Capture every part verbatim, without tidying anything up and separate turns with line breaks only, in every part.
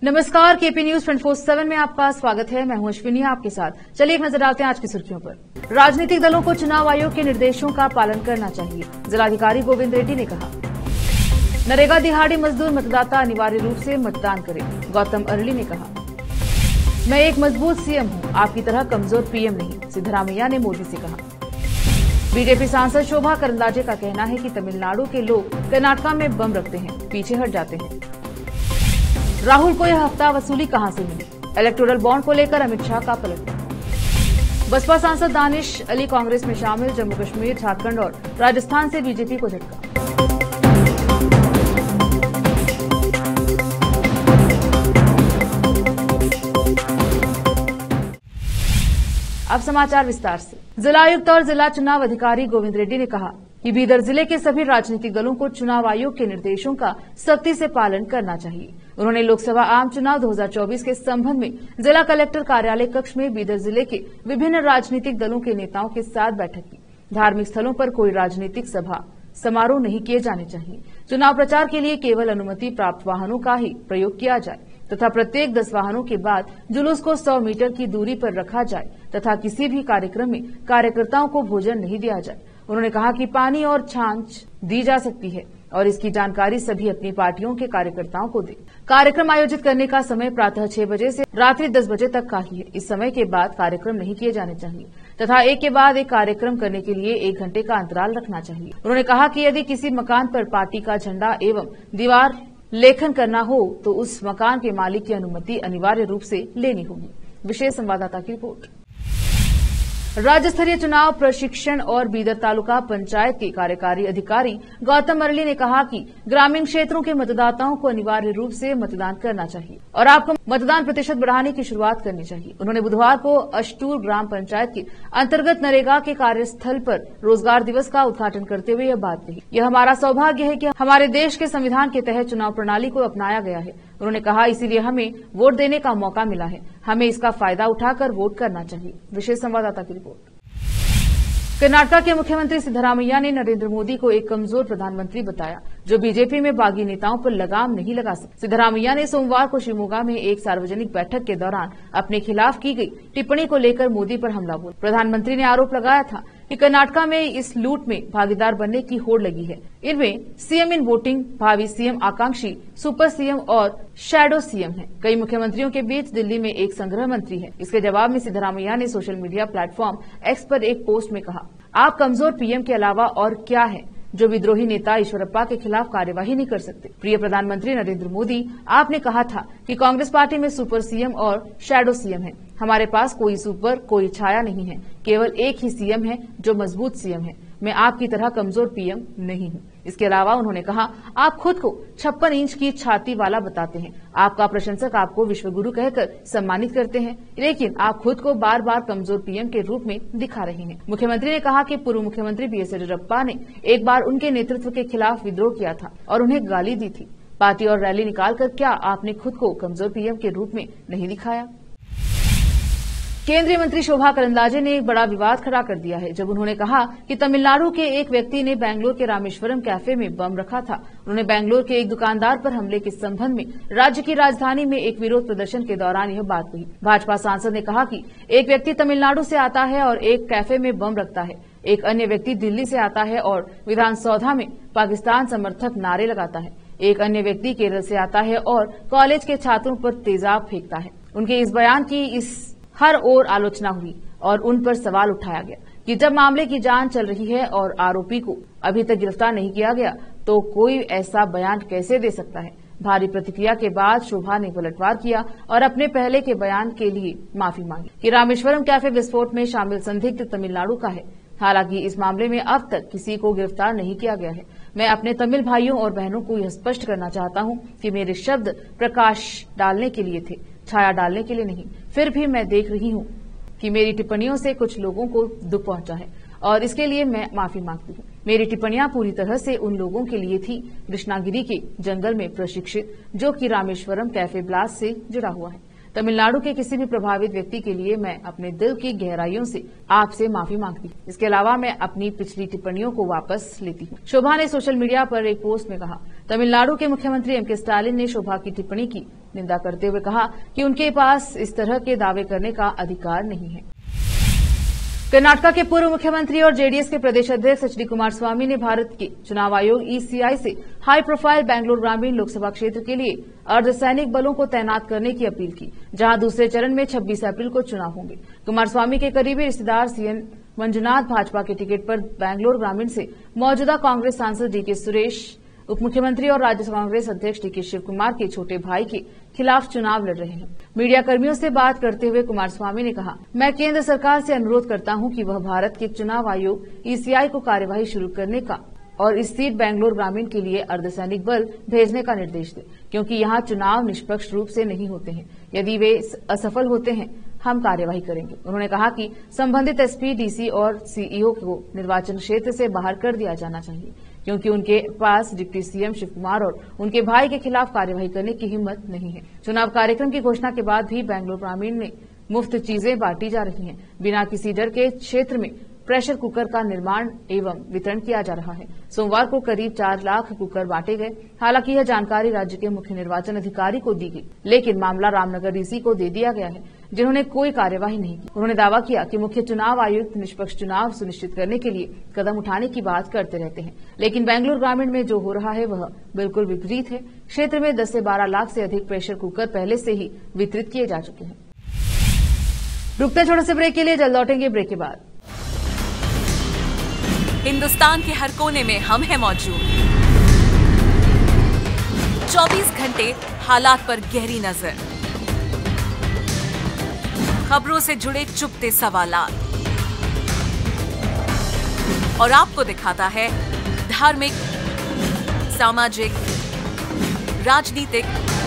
नमस्कार, KP news twenty four seven में आपका स्वागत है। मैं हूं अश्विनी आपके साथ। चलिए एक नजर डालते हैं आज की सुर्खियों पर। राजनीतिक दलों को चुनाव आयोग के निर्देशों का पालन करना चाहिए, जिलाधिकारी गोविंद रेड्डी ने कहा। नरेगा दिहाड़ी मजदूर मतदाता अनिवार्य रूप से मतदान करें, गौतम अरली ने कहा। मैं एक मजबूत सीएम हूं, आपकी तरह कमजोर पीएम नहीं, सिद्धरामैया ने मोदी से कहा। बीजेपी सांसद शोभा करंदाजे का कहना है कि तमिलनाडु के लोग कर्नाटका में बम रखते हैं, पीछे हट जाते हैं। राहुल को यह हफ्ता वसूली कहां से मिली, इलेक्टोरल बॉन्ड को लेकर अमित शाह का पलटवार। बसपा सांसद दानिश अली कांग्रेस में शामिल, जम्मू कश्मीर, झारखंड और राजस्थान से बीजेपी को झटका। अब समाचार विस्तार से। जिला आयुक्त और जिला चुनाव अधिकारी गोविंद रेड्डी ने कहा कि बीदर जिले के सभी राजनीतिक दलों को चुनाव आयोग के निर्देशों का सख्ती से पालन करना चाहिए। उन्होंने लोकसभा आम चुनाव दो हज़ार चौबीस के संबंध में जिला कलेक्टर कार्यालय कक्ष में बीदर जिले के विभिन्न राजनीतिक दलों के नेताओं के साथ बैठक की। धार्मिक स्थलों पर कोई राजनीतिक सभा समारोह नहीं किए जाने चाहिए। चुनाव प्रचार के लिए केवल अनुमति प्राप्त वाहनों का ही प्रयोग किया जाए तथा प्रत्येक दस वाहनों के बाद जुलूस को सौ मीटर की दूरी पर रखा जाए तथा किसी भी कार्यक्रम में कार्यकर्ताओं को भोजन नहीं दिया जाए। उन्होंने कहा कि पानी और छाछ दी जा सकती है और इसकी जानकारी सभी अपनी पार्टियों के कार्यकर्ताओं को दें। कार्यक्रम आयोजित करने का समय प्रातः छह बजे से रात्रि दस बजे तक का ही है। इस समय के बाद कार्यक्रम नहीं किए जाने चाहिए तथा एक के बाद एक कार्यक्रम करने के लिए एक घंटे का अंतराल रखना चाहिए। उन्होंने कहा कि यदि किसी मकान पर पार्टी का झंडा एवं दीवार लेखन करना हो तो उस मकान के मालिक की अनुमति अनिवार्य रूप से लेनी होगी। विशेष संवाददाता की रिपोर्ट। राज्य स्तरीय चुनाव प्रशिक्षण और बीदर तालुका पंचायत के कार्यकारी अधिकारी गौतम अरली ने कहा कि ग्रामीण क्षेत्रों के मतदाताओं को अनिवार्य रूप से मतदान करना चाहिए और आपको मतदान प्रतिशत बढ़ाने की शुरुआत करनी चाहिए। उन्होंने बुधवार को अष्टूर ग्राम पंचायत के अंतर्गत नरेगा के कार्यस्थल पर रोजगार दिवस का उद्घाटन करते हुए यह बात कही। यह हमारा सौभाग्य है कि हमारे देश के संविधान के तहत चुनाव प्रणाली को अपनाया गया है। उन्होंने कहा इसीलिए हमें वोट देने का मौका मिला है, हमें इसका फायदा उठाकर वोट करना चाहिए। विशेष संवाददाता की रिपोर्ट। कर्नाटक के मुख्यमंत्री सिद्धरामैया ने नरेंद्र मोदी को एक कमजोर प्रधानमंत्री बताया जो बीजेपी में बागी नेताओं पर लगाम नहीं लगा सकते। सिद्धरामैया ने सोमवार को शिवमोगा में एक सार्वजनिक बैठक के दौरान अपने खिलाफ की गई टिप्पणी को लेकर मोदी पर हमला बोला। प्रधानमंत्री ने आरोप लगाया था कि कर्नाटक में इस लूट में भागीदार बनने की होड़ लगी है। इनमें सीएम इन वोटिंग, भावी सीएम आकांक्षी, सुपर सीएम और शैडो सीएम हैं। कई मुख्यमंत्रियों के बीच दिल्ली में एक संग्रह मंत्री है। इसके जवाब में सिद्धरामैया ने सोशल मीडिया प्लेटफॉर्म एक्स पर एक पोस्ट में कहा, आप कमजोर पीएम के अलावा और क्या है जो विद्रोही नेता ईश्वरप्पा के खिलाफ कार्यवाही नहीं कर सकते। प्रिय प्रधानमंत्री नरेंद्र मोदी, आपने कहा था कि कांग्रेस पार्टी में सुपर सीएम और शैडो सीएम है। हमारे पास कोई सुपर, कोई छाया नहीं है, केवल एक ही सीएम है जो मजबूत सीएम है। मैं आपकी तरह कमजोर पीएम नहीं हूं। इसके अलावा उन्होंने कहा, आप खुद को छप्पन इंच की छाती वाला बताते हैं। आपका प्रशंसक आपको विश्वगुरु कहकर सम्मानित करते हैं, लेकिन आप खुद को बार बार कमजोर पीएम के रूप में दिखा रहे हैं। मुख्यमंत्री ने कहा कि पूर्व मुख्यमंत्री बी एस येदियुरप्पा ने एक बार उनके नेतृत्व के खिलाफ विद्रोह किया था और उन्हें गाली दी थी। पार्टी और रैली निकालकर क्या आपने खुद को कमजोर पीएम के रूप में नहीं दिखाया? केंद्रीय मंत्री शोभा करंदाजे ने एक बड़ा विवाद खड़ा कर दिया है जब उन्होंने कहा कि तमिलनाडु के एक व्यक्ति ने बेंगलुरु के रामेश्वरम कैफे में बम रखा था। उन्होंने बेंगलुरु के एक दुकानदार पर हमले के संबंध में राज्य की राजधानी में एक विरोध प्रदर्शन के दौरान यह बात कही। भाजपा सांसद ने कहा कि एक व्यक्ति तमिलनाडु से आता है और एक कैफे में बम रखता है, एक अन्य व्यक्ति दिल्ली से आता है और विधानसौधा में पाकिस्तान समर्थक नारे लगाता है, एक अन्य व्यक्ति केरल से आता है और कॉलेज के छात्रों पर तेजाब फेंकता है। उनके इस बयान की इस हर ओर आलोचना हुई और उन पर सवाल उठाया गया कि जब मामले की जांच चल रही है और आरोपी को अभी तक गिरफ्तार नहीं किया गया तो कोई ऐसा बयान कैसे दे सकता है। भारी प्रतिक्रिया के बाद शोभा ने पलटवार किया और अपने पहले के बयान के लिए माफी मांगी कि रामेश्वरम कैफे विस्फोट में शामिल संदिग्ध तमिलनाडु का है। हालांकि इस मामले में अब तक किसी को गिरफ्तार नहीं किया गया है। मैं अपने तमिल भाइयों और बहनों को यह स्पष्ट करना चाहता हूं कि मेरे शब्द प्रकाश डालने के लिए थे, छाया डालने के लिए नहीं। फिर भी मैं देख रही हूं कि मेरी टिप्पणियों से कुछ लोगों को दुख पहुंचा है और इसके लिए मैं माफी मांगती हूं। मेरी टिप्पणियां पूरी तरह से उन लोगों के लिए थी कृष्णागिरी के जंगल में प्रशिक्षित, जो कि रामेश्वरम कैफे ब्लास्ट से जुड़ा हुआ है। तमिलनाडु के किसी भी प्रभावित व्यक्ति के लिए मैं अपने दिल की गहराइयों से आपसे माफी मांगती हूं। इसके अलावा मैं अपनी पिछली टिप्पणियों को वापस लेती हूं। शोभा ने सोशल मीडिया पर एक पोस्ट में कहा, तमिलनाडु के मुख्यमंत्री एम के स्टालिन ने शोभा की टिप्पणी की निंदा करते हुए कहा कि उनके पास इस तरह के दावे करने का अधिकार नहीं है। कर्नाटक के पूर्व मुख्यमंत्री और जेडीएस के प्रदेश अध्यक्ष एच डी कुमारस्वामी ने भारत के चुनाव आयोग ईसीआई से हाई प्रोफाइल बेंगलुरु ग्रामीण लोकसभा क्षेत्र के लिए अर्धसैनिक बलों को तैनात करने की अपील की, जहां दूसरे चरण में छब्बीस अप्रैल को चुनाव होंगे। कुमारस्वामी के करीबी रिश्तेदार सीएन मंजुनाथ भाजपा के टिकट पर बेंगलुरु ग्रामीण से मौजूदा कांग्रेस सांसद डीके सुरेश, उप मुख्यमंत्री और राज्य कांग्रेस अध्यक्ष डीके शिव कुमार के छोटे भाई के खिलाफ चुनाव लड़ रहे हैं। मीडिया कर्मियों से बात करते हुए कुमारस्वामी ने कहा, मैं केंद्र सरकार से अनुरोध करता हूं कि वह भारत के चुनाव आयोग ईसीआई को कार्यवाही शुरू करने का और इस सीट बेंगलुरु ग्रामीण के लिए अर्धसैनिक बल भेजने का निर्देश दे, क्योंकि यहां चुनाव निष्पक्ष रूप से नहीं होते हैं। यदि वे असफल होते हैं हम कार्यवाही करेंगे। उन्होंने कहा कि संबंधित एसपी, डीसी और सीईओ को निर्वाचन क्षेत्र से बाहर कर दिया जाना चाहिए, क्योंकि उनके पास डिप्टी सीएम शिव कुमार और उनके भाई के खिलाफ कार्यवाही करने की हिम्मत नहीं है। चुनाव कार्यक्रम की घोषणा के बाद भी बेंगलुरु ग्रामीण में मुफ्त चीजें बांटी जा रही हैं। बिना किसी डर के क्षेत्र में प्रेशर कुकर का निर्माण एवं वितरण किया जा रहा है। सोमवार को करीब चार लाख कुकर बांटे गए। हालांकि यह जानकारी राज्य के मुख्य निर्वाचन अधिकारी को दी गई, लेकिन मामला रामनगर डीसी को दे दिया गया है, जिन्होंने कोई कार्यवाही नहीं की। उन्होंने दावा किया कि मुख्य चुनाव आयुक्त निष्पक्ष चुनाव सुनिश्चित करने के लिए कदम उठाने की बात करते रहते हैं, लेकिन बेंगलुरु ग्रामीण में जो हो रहा है वह बिल्कुल विपरीत है। क्षेत्र में दस से बारह लाख से अधिक प्रेशर कुकर पहले से ही वितरित किए जा चुके हैं। रुकते छोटे से ब्रेक के लिए, जल्द लौटेंगे ब्रेक के बाद।
हिंदुस्तान के हर कोने में हम हैं मौजूद। चौबीस घंटे हालात पर गहरी नजर, खबरों से जुड़े चुपते सवालात, और आपको दिखाता है धार्मिक, सामाजिक, राजनीतिक,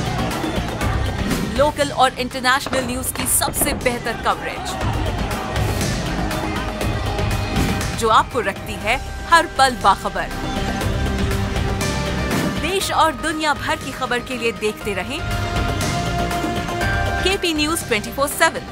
लोकल और इंटरनेशनल न्यूज की सबसे बेहतर कवरेज, जो आपको रखती है हर पल बाखबर। देश और दुनिया भर की खबर के लिए देखते रहें KP news twenty four seven.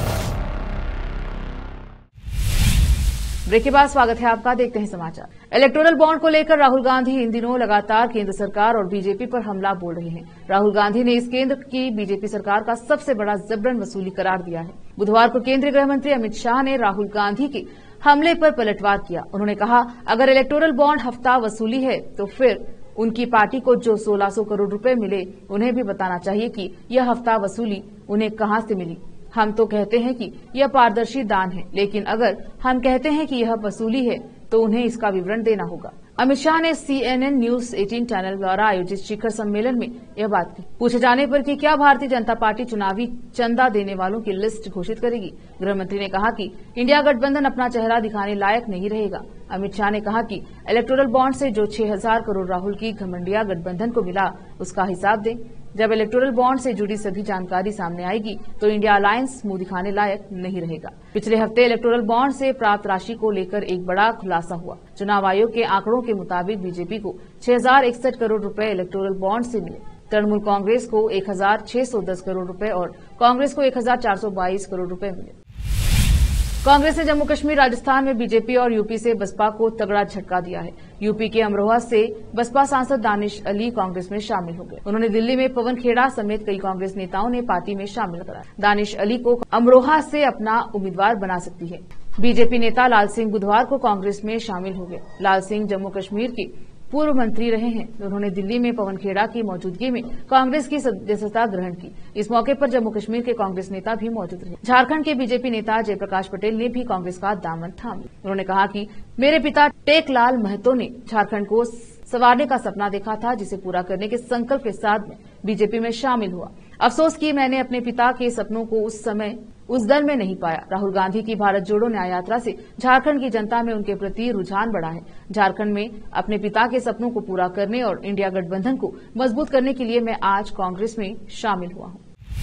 Break के बाद स्वागत है आपका। देखते हैं समाचार। इलेक्टोरल बॉन्ड को लेकर राहुल गांधी इन दिनों लगातार केंद्र सरकार और बीजेपी पर हमला बोल रहे हैं। राहुल गांधी ने इस केंद्र की बीजेपी सरकार का सबसे बड़ा जबरन वसूली करार दिया है। बुधवार को केंद्रीय गृह मंत्री अमित शाह ने राहुल गांधी के हमले पर पलटवार किया। उन्होंने कहा, अगर इलेक्टोरल बॉन्ड हफ्ता वसूली है तो फिर उनकी पार्टी को जो सोलह सौ करोड़ रुपए मिले उन्हें भी बताना चाहिए कि यह हफ्ता वसूली उन्हें कहां से मिली। हम तो कहते हैं कि यह पारदर्शी दान है, लेकिन अगर हम कहते हैं कि यह वसूली है तो उन्हें इसका विवरण देना होगा। अमित शाह ने सीएनएन न्यूज अठारह चैनल द्वारा आयोजित शिखर सम्मेलन में यह बात की। पूछे जाने पर कि क्या भारतीय जनता पार्टी चुनावी चंदा देने वालों की लिस्ट घोषित करेगी, गृह मंत्री ने कहा कि इंडिया गठबंधन अपना चेहरा दिखाने लायक नहीं रहेगा। अमित शाह ने कहा कि इलेक्टोरल बॉन्ड से जो छह हजार करोड़ राहुल की घमंडिया गठबंधन को मिला उसका हिसाब दें। जब इलेक्टोरल बॉन्ड से जुड़ी सभी जानकारी सामने आएगी तो इंडिया अलायंस मुंह दिखाने लायक नहीं रहेगा। पिछले हफ्ते इलेक्टोरल बॉन्ड से प्राप्त राशि को लेकर एक बड़ा खुलासा हुआ। चुनाव आयोग के आंकड़ों के मुताबिक बीजेपी को छह हजार इकसठ करोड़ रुपए इलेक्टोरल बॉन्ड से मिले, तृणमूल कांग्रेस को एक हजार छह सौ दस करोड़ रुपए और कांग्रेस को एक हजार चार सौ बाईस करोड़ रुपए मिले। कांग्रेस ने जम्मू कश्मीर, राजस्थान में बीजेपी और यूपी से बसपा को तगड़ा झटका दिया है। यूपी के अमरोहा से बसपा सांसद दानिश अली कांग्रेस में शामिल हो गए। उन्होंने दिल्ली में पवन खेड़ा समेत कई कांग्रेस नेताओं ने पार्टी में शामिल कराया। दानिश अली को अमरोहा से अपना उम्मीदवार बना सकती है। बीजेपी नेता लाल सिंह बुधवार को कांग्रेस में शामिल हो गए। लाल सिंह जम्मू कश्मीर के पूर्व मंत्री रहे हैं। उन्होंने दिल्ली में पवन खेड़ा की मौजूदगी में कांग्रेस की सदस्यता ग्रहण की। इस मौके पर जम्मू कश्मीर के कांग्रेस नेता भी मौजूद रहे। झारखंड के बीजेपी नेता जयप्रकाश पटेल ने भी कांग्रेस का दामन थाम लिया। उन्होंने कहा कि मेरे पिता टेकलाल महतो ने झारखंड को संवारने का सपना देखा था, जिसे पूरा करने के संकल्प के साथ में बीजेपी में शामिल हुआ। अफसोस कि मैंने अपने पिता के सपनों को उस समय उस दल में नहीं पाया। राहुल गांधी की भारत जोड़ो न्याय यात्रा से झारखंड की जनता में उनके प्रति रुझान बढ़ा है। झारखंड में अपने पिता के सपनों को पूरा करने और इंडिया गठबंधन को मजबूत करने के लिए मैं आज कांग्रेस में शामिल हुआ हूं।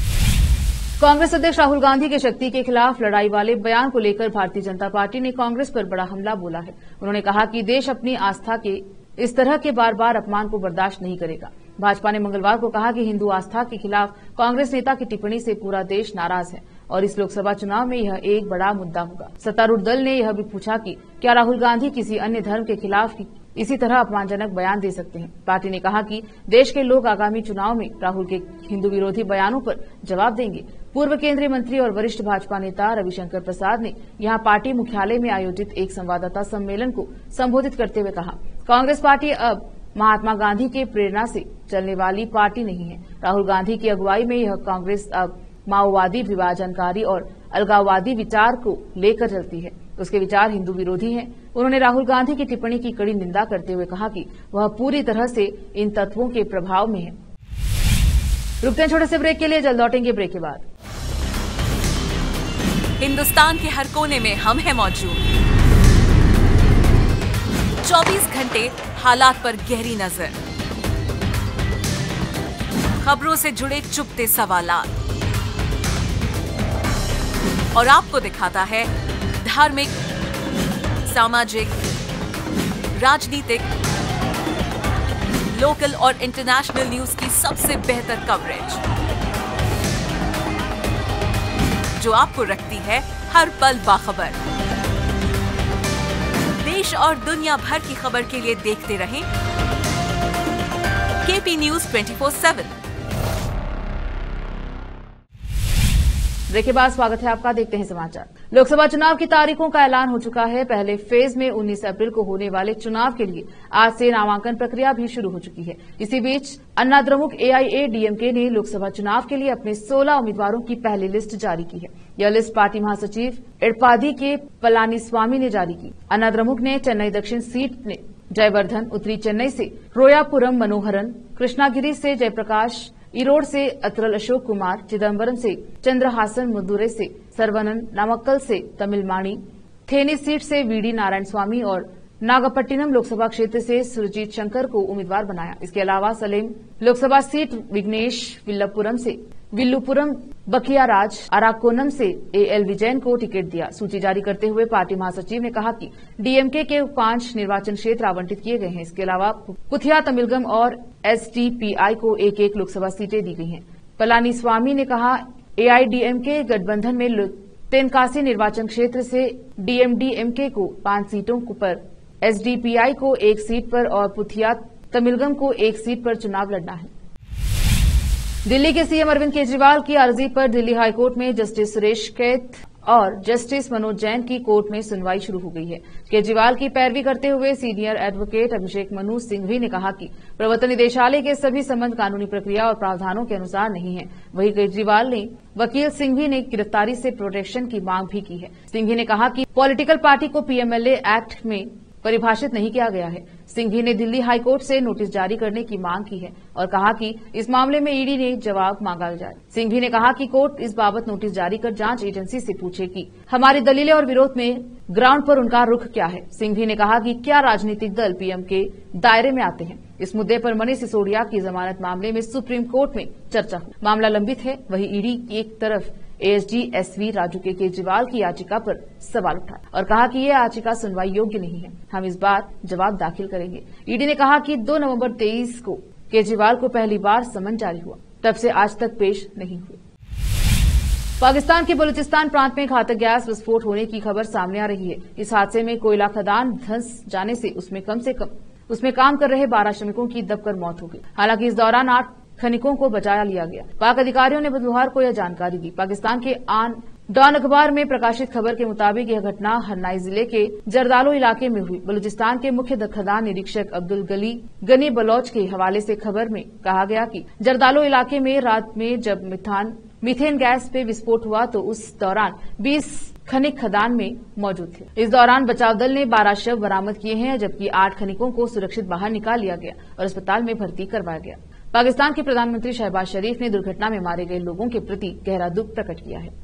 कांग्रेस अध्यक्ष राहुल गांधी के शक्ति के खिलाफ लड़ाई वाले बयान को लेकर भारतीय जनता पार्टी ने कांग्रेस पर बड़ा हमला बोला है। उन्होंने कहा कि देश अपनी आस्था के इस तरह के बार बार अपमान को बर्दाश्त नहीं करेगा। भाजपा ने मंगलवार को कहा कि हिंदू आस्था के खिलाफ कांग्रेस नेता की टिप्पणी से पूरा देश नाराज है और इस लोकसभा चुनाव में यह एक बड़ा मुद्दा होगा। सत्तारूढ़ दल ने यह भी पूछा कि क्या राहुल गांधी किसी अन्य धर्म के खिलाफ इसी तरह अपमानजनक बयान दे सकते हैं। पार्टी ने कहा कि देश के लोग आगामी चुनाव में राहुल के हिंदू विरोधी बयानों पर जवाब देंगे। पूर्व केंद्रीय मंत्री और वरिष्ठ भाजपा नेता रविशंकर प्रसाद ने यहां पार्टी मुख्यालय में आयोजित एक संवाददाता सम्मेलन को संबोधित करते हुए कहा, कांग्रेस पार्टी अब महात्मा गांधी के प्रेरणा से चलने वाली पार्टी नहीं है। राहुल गांधी की अगुवाई में यह कांग्रेस अब माओवादी, विभाजनकारी और अलगाववादी विचार को लेकर चलती है। उसके विचार हिंदू विरोधी हैं। उन्होंने राहुल गांधी की टिप्पणी की कड़ी निंदा करते हुए कहा कि वह पूरी तरह से इन तत्वों के प्रभाव में है। रुकते हैं छोटे से ब्रेक के लिए, जल्द लौटेंगे ब्रेक के बाद।
हिंदुस्तान के हर कोने में हम हैं मौजूद। चौबीस घंटे हालात पर गहरी नजर, खबरों से जुड़े चुपते सवालात और आपको दिखाता है धार्मिक, सामाजिक, राजनीतिक, लोकल और इंटरनेशनल न्यूज की सबसे बेहतर कवरेज, जो आपको रखती है हर पल बाखबर। देश और दुनिया भर की खबर के लिए देखते रहें KP news twenty four seven.
Break के बाद स्वागत है आपका। देखते हैं समाचार। लोकसभा चुनाव की तारीखों का ऐलान हो चुका है। पहले फेज में उन्नीस अप्रैल को होने वाले चुनाव के लिए आज से नामांकन प्रक्रिया भी शुरू हो चुकी है। इसी बीच अन्ना द्रमुक एआईएडीएमके ने लोकसभा चुनाव के लिए अपने सोलह उम्मीदवारों की पहली लिस्ट जारी की है। यह लिस्ट पार्टी महासचिव एडपादी के पलानीस्वामी ने जारी की। अन्ना द्रमुक ने चेन्नई दक्षिण सीट में जयवर्धन, उत्तरी चेन्नई से रोयापुरम मनोहरन, कृष्णागिरी से जयप्रकाश, ईरोड से अत्रल अशोक कुमार, चिदम्बरम से चंद्रहासन, मदुरै से सर्वनन, नामक्कल से तमिलमाणी, थेनी सीट से वीडी नारायण स्वामी और नागपट्टिनम लोकसभा क्षेत्र से सुरजीत शंकर को उम्मीदवार बनाया। इसके अलावा सलेम लोकसभा सीट विघ्नेश विल्लपुरम से विल्लुपुरम, बखियाराज, अराकोनम से एएल विजयन को टिकट दिया। सूची जारी करते हुए पार्टी महासचिव ने कहा कि डीएमके के पांच निर्वाचन क्षेत्र आवंटित किए गए हैं। इसके अलावा पुथिया, तमिलगम और एसडीपीआई को एक एक लोकसभा सीटें दी गई हैं। पलानीस्वामी ने कहा, एआईडीएमके गठबंधन में तेनकासी निर्वाचन क्षेत्र से डीएमडीएमके को पांच सीटों पर, एसडीपीआई को एक सीट पर और पुथिया तमिलगम को एक सीट पर चुनाव लड़ना है। दिल्ली के सीएम अरविंद केजरीवाल की अर्जी पर दिल्ली हाईकोर्ट में जस्टिस सुरेश कैथ और जस्टिस मनोज जैन की कोर्ट में सुनवाई शुरू हो गई है। केजरीवाल की पैरवी करते हुए सीनियर एडवोकेट अभिषेक मनु सिंघवी ने कहा कि प्रवर्तन निदेशालय के सभी संबंध कानूनी प्रक्रिया और प्रावधानों के अनुसार नहीं है। वहीं केजरीवाल ने वकील सिंघवी ने गिरफ्तारी से प्रोटेक्शन की मांग भी की है। सिंघवी ने कहा कि पॉलिटिकल पार्टी को पीएमएलए एक्ट में परिभाषित नहीं किया गया है। सिंघवी ने दिल्ली हाईकोर्ट से नोटिस जारी करने की मांग की है और कहा कि इस मामले में ईडी ने जवाब मांगा जाए। सिंघवी ने कहा कि कोर्ट इस बाबत नोटिस जारी कर जांच एजेंसी से पूछे कि हमारी दलीलें और विरोध में ग्राउंड पर उनका रुख क्या है। सिंघवी ने कहा कि क्या राजनीतिक दल पीएम के दायरे में आते हैं। इस मुद्दे पर मनीष सिसोदिया की जमानत मामले में सुप्रीम कोर्ट में चर्चा हुई। मामला लंबित है। वहीं ईडी की एक तरफ एएसजी एसवी राजू के केजरीवाल की याचिका पर सवाल उठाया और कहा कि यह याचिका सुनवाई योग्य नहीं है। हम इस बार जवाब दाखिल करेंगे। ईडी ने कहा कि दो नवंबर तेईस को केजरीवाल को पहली बार समन जारी हुआ, तब से आज तक पेश नहीं हुए। पाकिस्तान के बलूचिस्तान प्रांत में घातक गैस विस्फोट होने की खबर सामने आ रही है। इस हादसे में कोयला खदान धंस जाने से उसमें कम से कम उसमें काम कर रहे बारह श्रमिकों की दबकर मौत हो गई। हालांकि इस दौरान आठ खनिकों को बचाया लिया गया। पाक अधिकारियों ने बुधवार को यह जानकारी दी। पाकिस्तान के आन डॉन अखबार में प्रकाशित खबर के मुताबिक यह घटना हन्नाई जिले के जरदालो इलाके में हुई। बलूचिस्तान के मुख्य खदान निरीक्षक अब्दुल गली गनी बलोच के हवाले से खबर में कहा गया कि जरदालो इलाके में रात में जब मिथान मीथेन गैस पे विस्फोट हुआ तो उस दौरान बीस खनिक खदान में मौजूद थे। इस दौरान बचाव दल ने बारह शव बरामद किए हैं, जबकि आठ खनिकों को सुरक्षित बाहर निकाल लिया गया और अस्पताल में भर्ती करवाया गया। पाकिस्तान के प्रधानमंत्री शहबाज शरीफ ने दुर्घटना में मारे गए लोगों के प्रति गहरा दुख प्रकट किया है।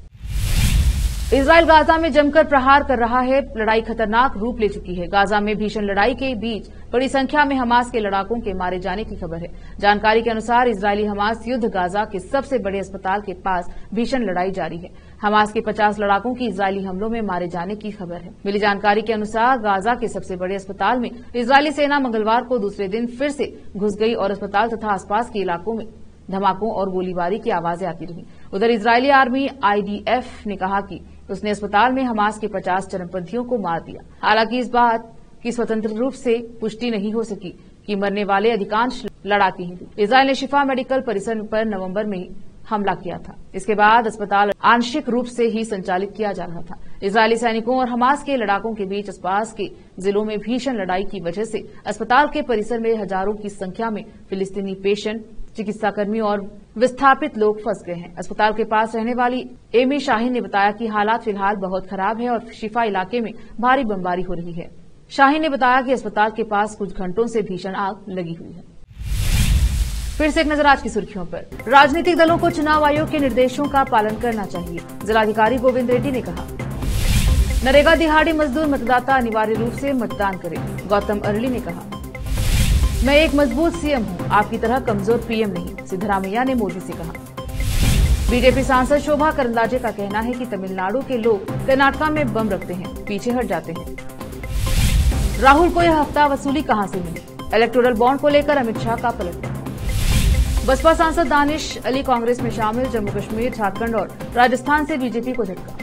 इजरायल गाजा में जमकर प्रहार कर रहा है। लड़ाई खतरनाक रूप ले चुकी है। गाजा में भीषण लड़ाई के बीच बड़ी संख्या में हमास के लड़ाकों के मारे जाने की खबर है। जानकारी के अनुसार इजरायली हमास युद्ध गाजा के सबसे बड़े अस्पताल के पास भीषण लड़ाई जारी है। हमास के पचास लड़ाकों की इजरायली हमलों में मारे जाने की खबर है। मिली जानकारी के अनुसार गाजा के सबसे बड़े अस्पताल में इजरायली सेना मंगलवार को दूसरे दिन फिर से घुस गई और अस्पताल तथा आसपास के इलाकों में धमाकों और गोलीबारी की आवाजें आती रही। उधर इजरायली आर्मी आईडीएफ ने कहा कि उसने अस्पताल में हमास के पचास चरमपंथियों को मार दिया। हालांकि इस बात कि स्वतंत्र रूप से पुष्टि नहीं हो सकी कि मरने वाले अधिकांश लड़ाके ही थे। इजरायल ने शिफा मेडिकल परिसर पर नवंबर में हमला किया था। इसके बाद अस्पताल आंशिक रूप से ही संचालित किया जा रहा था। इजरायली सैनिकों और हमास के लड़ाकों के बीच आसपास के जिलों में भीषण लड़ाई की वजह से अस्पताल के परिसर में हजारों की संख्या में फिलिस्तीनी पेशेंट, चिकित्साकर्मी और विस्थापित लोग फंस गए हैं। अस्पताल के पास रहने वाली एमी शाहीन ने बताया कि हालात फिलहाल बहुत खराब है और शिफा इलाके में भारी बमबारी हो रही है। शाहीन ने बताया कि अस्पताल के पास कुछ घंटों से भीषण आग लगी हुई है। फिर से एक नजर आज की सुर्खियों पर। राजनीतिक दलों को चुनाव आयोग के निर्देशों का पालन करना चाहिए, जिलाधिकारी गोविंद रेड्डी ने कहा। नरेगा दिहाड़ी मजदूर मतदाता अनिवार्य रूप से मतदान करें, गौतम अरली ने कहा। मैं एक मजबूत सीएम हूं, आपकी तरह कमजोर पीएम नहीं, सिद्धरामैया ने मोदी से कहा। बीजेपी सांसद शोभा करंदाजे का कहना है कि तमिलनाडु के लोग कर्नाटका में बम रखते हैं, पीछे हट जाते हैं। राहुल को यह हफ्ता वसूली कहां से मिली, इलेक्टोरल बॉन्ड को लेकर अमित शाह का पलटवार। बसपा सांसद दानिश अली कांग्रेस में शामिल, जम्मू कश्मीर, झारखंड और राजस्थान से बीजेपी को झटका।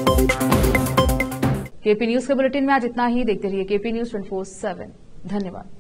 केपी न्यूज के बुलेटिन में आज इतना ही। देखते रहिए KP news twenty four seven. धन्यवाद।